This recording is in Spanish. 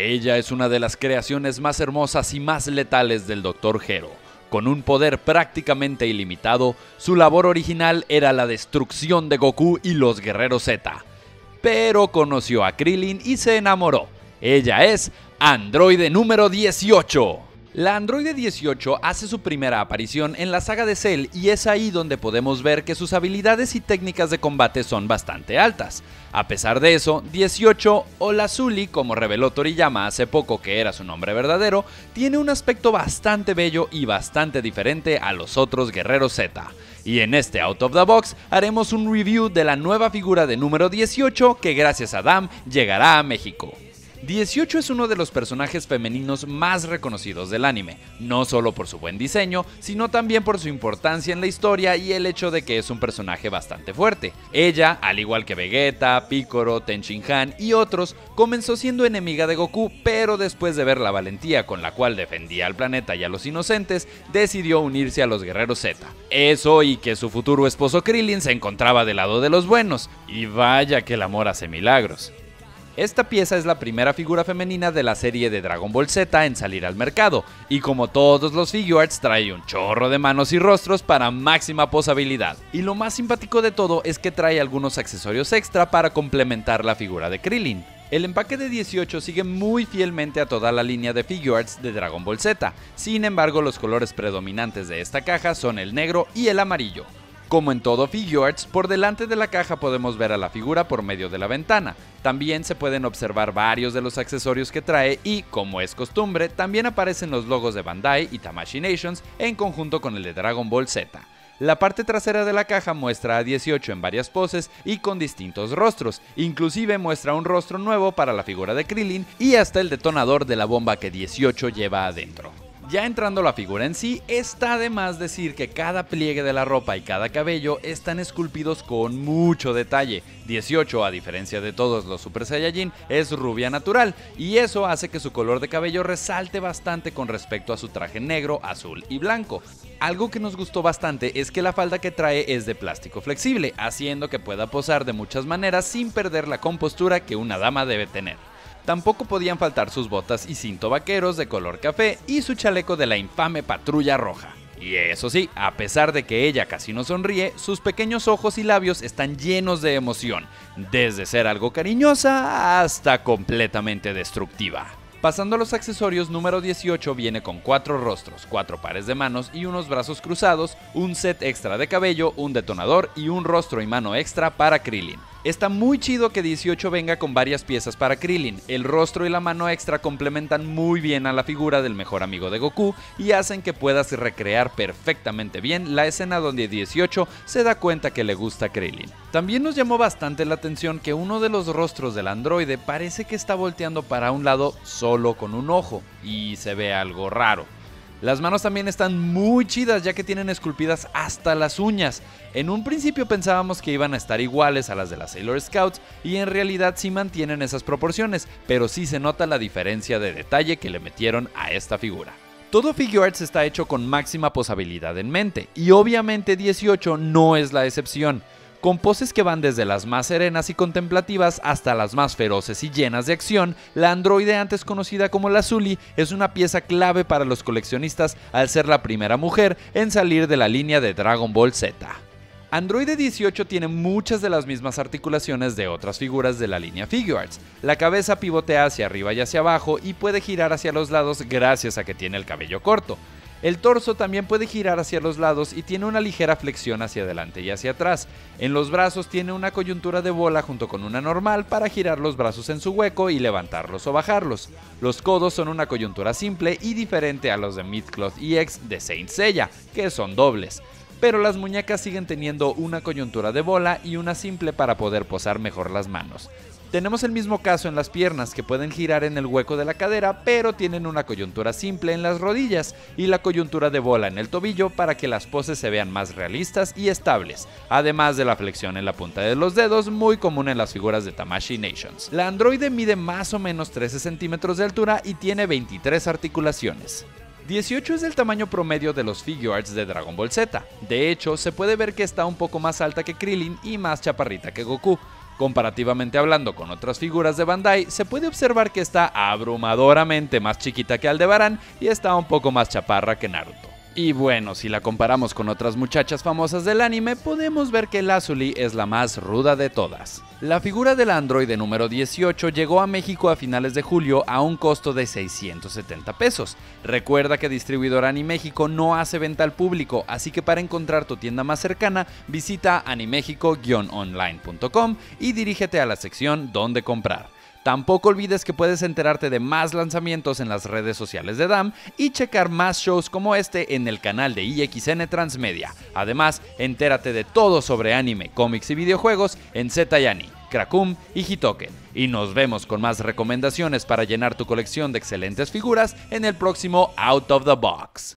Ella es una de las creaciones más hermosas y más letales del Dr. Gero. Con un poder prácticamente ilimitado, su labor original era la destrucción de Goku y los Guerreros Z. Pero conoció a Krillin y se enamoró. Ella es Androide número 18. La Androide 18 hace su primera aparición en la saga de Cell y es ahí donde podemos ver que sus habilidades y técnicas de combate son bastante altas. A pesar de eso, 18 o Lazuli, como reveló Toriyama hace poco que era su nombre verdadero, tiene un aspecto bastante bello y bastante diferente a los otros guerreros Z. Y en este Out of the Box haremos un review de la nueva figura de número 18 que gracias a Dam llegará a México. 18 es uno de los personajes femeninos más reconocidos del anime, no solo por su buen diseño, sino también por su importancia en la historia y el hecho de que es un personaje bastante fuerte. Ella, al igual que Vegeta, Piccolo, Tenshinhan y otros, comenzó siendo enemiga de Goku, pero después de ver la valentía con la cual defendía al planeta y a los inocentes, decidió unirse a los Guerreros Z. Eso y que su futuro esposo Krillin se encontraba del lado de los buenos, y vaya que el amor hace milagros. Esta pieza es la primera figura femenina de la serie de Dragon Ball Z en salir al mercado, y como todos los Figuarts trae un chorro de manos y rostros para máxima posabilidad. Y lo más simpático de todo es que trae algunos accesorios extra para complementar la figura de Krillin. El empaque de 18 sigue muy fielmente a toda la línea de Figuarts de Dragon Ball Z, sin embargo los colores predominantes de esta caja son el negro y el amarillo. Como en todo Figuarts, por delante de la caja podemos ver a la figura por medio de la ventana. También se pueden observar varios de los accesorios que trae y, como es costumbre, también aparecen los logos de Bandai y Tamashii Nations en conjunto con el de Dragon Ball Z. La parte trasera de la caja muestra a 18 en varias poses y con distintos rostros, inclusive muestra un rostro nuevo para la figura de Krillin y hasta el detonador de la bomba que 18 lleva adentro. Ya entrando a la figura en sí, está de más decir que cada pliegue de la ropa y cada cabello están esculpidos con mucho detalle. 18, a diferencia de todos los Super Saiyajin, es rubia natural, y eso hace que su color de cabello resalte bastante con respecto a su traje negro, azul y blanco. Algo que nos gustó bastante es que la falda que trae es de plástico flexible, haciendo que pueda posar de muchas maneras sin perder la compostura que una dama debe tener. Tampoco podían faltar sus botas y cinto vaqueros de color café y su chaleco de la infame Patrulla Roja. Y eso sí, a pesar de que ella casi no sonríe, sus pequeños ojos y labios están llenos de emoción, desde ser algo cariñosa hasta completamente destructiva. Pasando a los accesorios, número 18 viene con 4 rostros, 4 pares de manos y unos brazos cruzados, un set extra de cabello, un detonador y un rostro y mano extra para Krillin. Está muy chido que 18 venga con varias piezas para Krillin. El rostro y la mano extra complementan muy bien a la figura del mejor amigo de Goku y hacen que puedas recrear perfectamente bien la escena donde 18 se da cuenta que le gusta Krillin. También nos llamó bastante la atención que uno de los rostros del androide parece que está volteando para un lado solo con un ojo y se ve algo raro. Las manos también están muy chidas ya que tienen esculpidas hasta las uñas. En un principio pensábamos que iban a estar iguales a las de las Sailor Scouts y en realidad sí mantienen esas proporciones, pero sí se nota la diferencia de detalle que le metieron a esta figura. Todo Figuarts está hecho con máxima posabilidad en mente y obviamente 18 no es la excepción. Con poses que van desde las más serenas y contemplativas hasta las más feroces y llenas de acción, la androide antes conocida como Lazuli es una pieza clave para los coleccionistas al ser la primera mujer en salir de la línea de Dragon Ball Z. Androide 18 tiene muchas de las mismas articulaciones de otras figuras de la línea Figuarts. La cabeza pivotea hacia arriba y hacia abajo y puede girar hacia los lados gracias a que tiene el cabello corto. El torso también puede girar hacia los lados y tiene una ligera flexión hacia adelante y hacia atrás. En los brazos tiene una coyuntura de bola junto con una normal para girar los brazos en su hueco y levantarlos o bajarlos. Los codos son una coyuntura simple y diferente a los de Midcloth EX de Saint Seiya, que son dobles. Pero las muñecas siguen teniendo una coyuntura de bola y una simple para poder posar mejor las manos. Tenemos el mismo caso en las piernas, que pueden girar en el hueco de la cadera, pero tienen una coyuntura simple en las rodillas y la coyuntura de bola en el tobillo para que las poses se vean más realistas y estables, además de la flexión en la punta de los dedos, muy común en las figuras de Tamashii Nations. La androide mide más o menos 13 centímetros de altura y tiene 23 articulaciones. 18 es el tamaño promedio de los Figuarts de Dragon Ball Z. De hecho, se puede ver que está un poco más alta que Krillin y más chaparrita que Goku. Comparativamente hablando con otras figuras de Bandai, se puede observar que está abrumadoramente más chiquita que Aldebarán y está un poco más chaparra que Naruto. Y bueno, si la comparamos con otras muchachas famosas del anime, podemos ver que Lazuli es la más ruda de todas. La figura del androide número 18 llegó a México a finales de julio a un costo de 670 pesos. Recuerda que Distribuidora Animéxico no hace venta al público, así que para encontrar tu tienda más cercana, visita animexico-online.com y dirígete a la sección Dónde comprar. Tampoco olvides que puedes enterarte de más lanzamientos en las redes sociales de DAM y checar más shows como este en el canal de IXN Transmedia. Además, entérate de todo sobre anime, cómics y videojuegos en Zetayani, Krakum y Hitoken. Y nos vemos con más recomendaciones para llenar tu colección de excelentes figuras en el próximo Out of the Box.